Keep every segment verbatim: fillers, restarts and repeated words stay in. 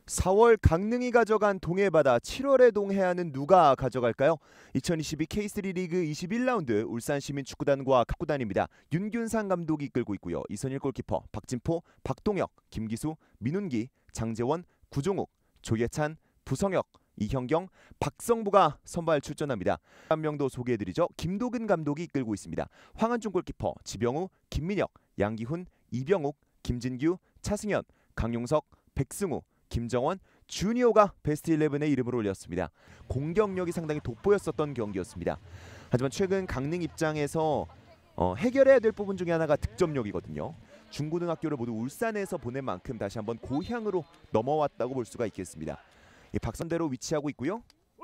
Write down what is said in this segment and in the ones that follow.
사월 강릉이 가져간 동해바다, 칠월의 동해안은 누가 가져갈까요? 이천이십이 케이쓰리 리그 이십일 라운드 울산시민축구단과 각구단입니다. 윤균상 감독이 이끌고 있고요. 이선일 골키퍼, 박진포, 박동혁, 김기수, 민훈기, 장재원, 구종욱, 조예찬, 부성혁, 이형경, 박성부가 선발 출전합니다. 한 명도 소개해드리죠. 김도근 감독이 이끌고 있습니다. 황한중 골키퍼, 지병우, 김민혁, 양기훈, 이병욱, 김진규, 차승현, 강용석, 백승우, 김정원, 주니어가 베스트 십일에 이름을 올렸습니다. 공격력이 상당히 돋보였었던 경기였습니다. 하지만 최근 강릉 입장에서 어, 해결해야 될 부분 중에 하나가 득점력이거든요. 중고등학교를 모두 울산에서 보낸 만큼 다시 한번 고향으로 넘어왔다고 볼 수가 있겠습니다. 이 박선대로 위치하고 있고요.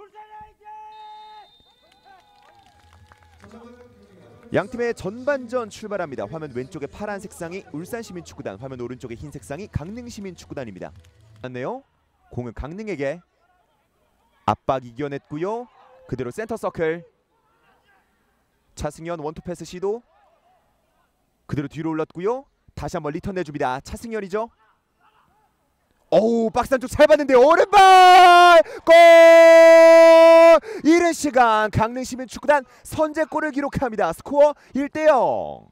양팀의 전반전 출발합니다. 화면 왼쪽에 파란 색상이 울산시민축구단, 화면 오른쪽에 흰 색상이 강릉시민축구단입니다. 맞네요. 공은 강릉에게 압박 이겨냈고요. 그대로 센터 서클. 차승현 원투 패스 시도. 그대로 뒤로 올렸고요. 다시 한번 리턴 내줍니다. 차승현이죠. 어우, 박스 안쪽 잘 봤는데 오른발! 골! 이른 시간 강릉시민축구단 선제골을 기록합니다. 스코어 일 대 영.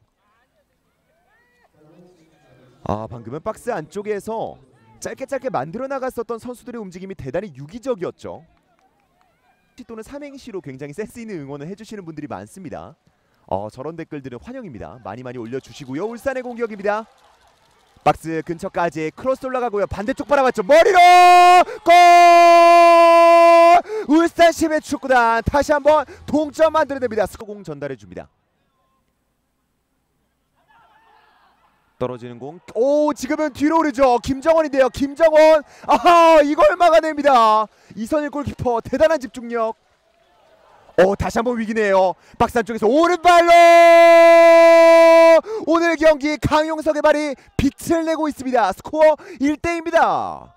아, 방금은 박스 안쪽에서 짧게 짧게 만들어 나갔었던 선수들의 움직임이 대단히 유기적이었죠. 또는 삼행시로 굉장히 센스 있는 응원을 해주시는 분들이 많습니다. 어, 저런 댓글들은 환영입니다. 많이 많이 올려주시고요. 울산의 공격입니다. 박스 근처까지 크로스 올라가고요. 반대쪽 바라봤죠. 머리로 골! 울산시민축구단 다시 한번 동점 만들어냅니다. 스코공 전달해줍니다. 떨어지는 공. 오, 지금은 뒤로 오르죠. 김정원인데요. 김정원. 아하, 이걸 막아냅니다. 이선일 골키퍼 대단한 집중력. 오, 다시 한번 위기네요. 박스 안쪽에서 오른발로 오늘 경기 강용석의 발이 빛을 내고 있습니다. 스코어 일 대 이입니다.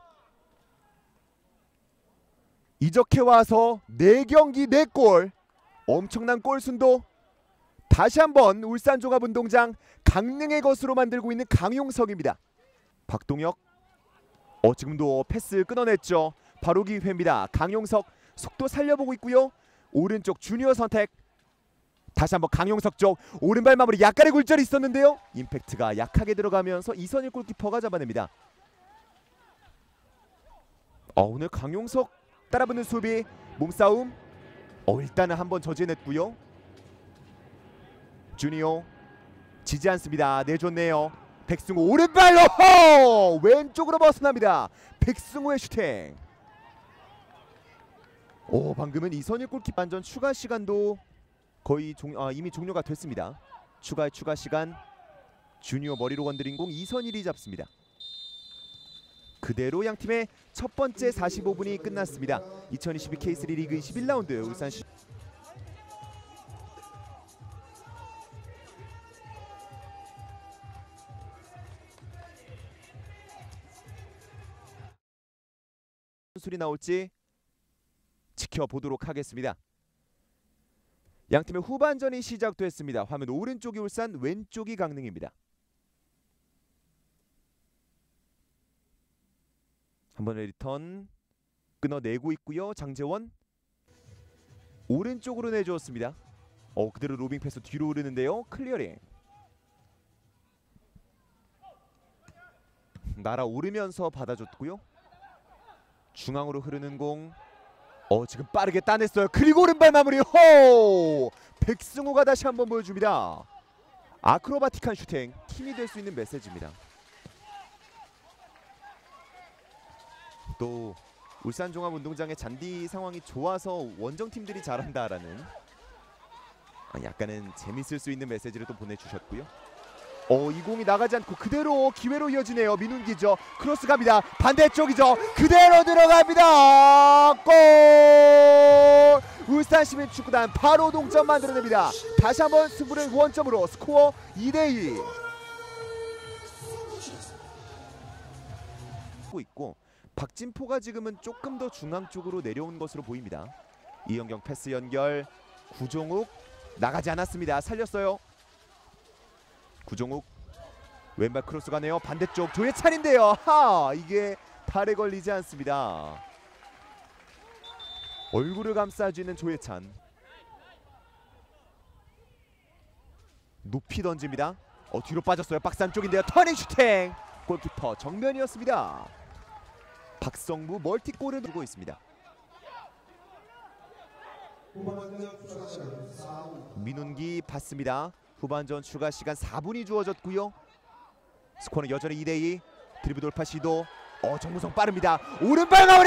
이적해 와서 네 경기 네 골. 엄청난 골순도. 다시 한번 울산종합운동장 강릉의 것으로 만들고 있는 강용석입니다. 박동혁. 어, 지금도 패스 끊어냈죠. 바로 기회입니다. 강용석 속도 살려보고 있고요. 오른쪽 주니어 선택. 다시 한번 강용석 쪽 오른발 마무리. 약간의 굴절이 있었는데요. 임팩트가 약하게 들어가면서 이선일 골키퍼가 잡아냅니다. 어, 오늘 강용석 따라붙는 수비. 몸싸움. 어, 일단은 한번 저지해냈고요. 주니어 지지 않습니다. 내줬네요. 백승우 오른발로 호! 왼쪽으로 벗어납니다. 백승우의 슈팅. 오, 방금은 이선일 골키퍼. 반전 추가 시간도 거의 종, 아, 이미 종료가 됐습니다. 추가의 추가 시간. 주니어 머리로 건드린 공 이선일이 잡습니다. 그대로 양팀의 첫 번째 사십오 분이 끝났습니다. 이천이십이 케이쓰리 리그 이십일 라운드 울산시 술이 나올지 지켜보도록 하겠습니다. 양팀의 후반전이 시작됐습니다. 화면 오른쪽이 울산, 왼쪽이 강릉입니다. 한 번의 리턴 끊어내고 있고요. 장재원 오른쪽으로 내주었습니다. 어, 그대로 로빙 패스 뒤로 오르는데요. 클리어링. 날아오르면서 받아줬고요. 중앙으로 흐르는 공. 어, 지금 빠르게 따냈어요. 그리고 오른발 마무리. 호! 백승우가 다시 한번 보여줍니다. 아크로바틱한 슈팅. 힘이 될 수 있는 메시지입니다. 또 울산종합운동장의 잔디 상황이 좋아서 원정팀들이 잘한다라는 약간은 재밌을 수 있는 메시지를 또 보내주셨고요. 어, 이 공이 나가지 않고 그대로 기회로 이어지네요. 민훈기죠. 크로스 갑니다. 반대쪽이죠. 그대로 들어갑니다. 골! 울산시민축구단 바로 동점 만들어냅니다. 다시 한번 승부를 원점으로. 스코어 이 대 이. 있고 박진포가 지금은 조금 더 중앙 쪽으로 내려온 것으로 보입니다. 이형경 패스 연결. 구종욱 나가지 않았습니다. 살렸어요. 구종욱 왼발 크로스 가네요. 반대쪽 조예찬인데요. 하! 이게 팔에 걸리지 않습니다. 얼굴을 감싸주는 조예찬. 높이 던집니다. 어, 뒤로 빠졌어요. 박스 안쪽인데요. 터닝 슈팅. 골키퍼 정면이었습니다. 박성부 멀티골을 두고 있습니다. 민훈기 받습니다. 후반전 추가 시간 사 분이 주어졌고요. 스코어는 여전히 이 대 이. 드리블 돌파 시도. 어, 정무성 빠릅니다. 오른발 마무리!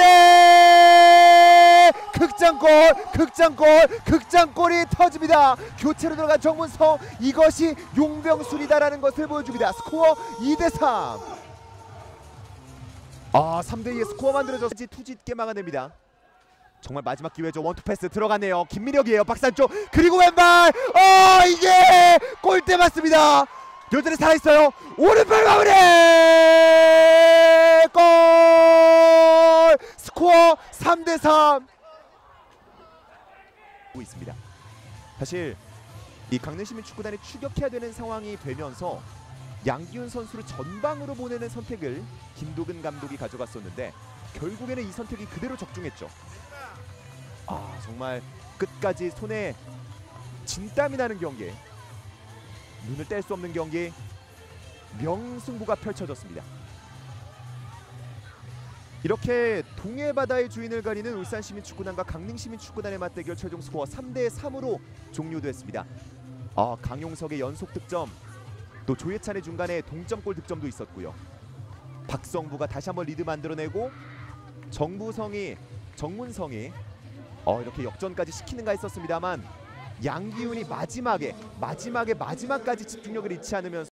극장골! 극장골! 극장골이 터집니다. 교체로 들어간 정문성. 이것이 용병술이다라는 것을 보여줍니다. 스코어 이 대 삼. 아, 삼 대 이의 스코어 만들어져서 투지 있게 막아냅니다. 정말 마지막 기회죠. 원투 패스 들어가네요. 김민혁이에요. 박스 안쪽. 그리고 왼발. 어, 이게 골대 맞습니다. 여전히 살아있어요. 오른발 마무리. 골. 스코어 삼 대 삼. 있습니다. 사실 이 강릉시민 축구단이 추격해야 되는 상황이 되면서 양기훈 선수를 전방으로 보내는 선택을 김도근 감독이 가져갔었는데 결국에는 이 선택이 그대로 적중했죠. 아, 정말 끝까지 손에 진땀이 나는 경기, 눈을 뗄 수 없는 경기, 명승부가 펼쳐졌습니다. 이렇게 동해바다의 주인을 가리는 울산시민축구단과 강릉시민축구단의 맞대결 최종 스코어 삼 대 삼으로 종료됐습니다. 아, 강용석의 연속 득점, 또 조예찬의 중간에 동점골 득점도 있었고요. 박성부가 다시 한번 리드 만들어내고 정부성이, 정문성이 어, 이렇게 역전까지 시키는가 했었습니다만 양기훈이 마지막에 마지막에 마지막까지 집중력을 잃지 않으면서